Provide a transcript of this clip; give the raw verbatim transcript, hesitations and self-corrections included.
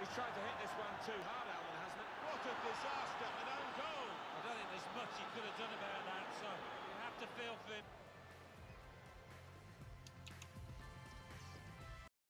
He's tried to hit this one too hard, Alan, hasn't it? What a disaster, an own goal.